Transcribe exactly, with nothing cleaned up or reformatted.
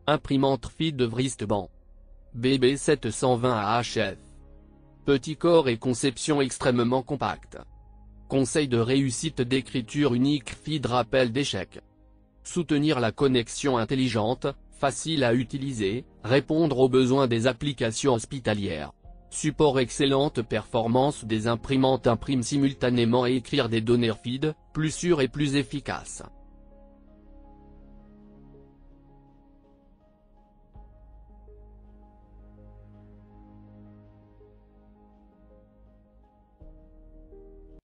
Imprimante F I D de Vristban. B B sept cent vingt A H F. Petit corps et conception extrêmement compacte. Conseil de réussite d'écriture unique F I D rappel d'échec. Soutenir la connexion intelligente, facile à utiliser, répondre aux besoins des applications hospitalières. Support excellente performance des imprimantes impriment simultanément et écrire des données F I D, plus sûres et plus efficaces.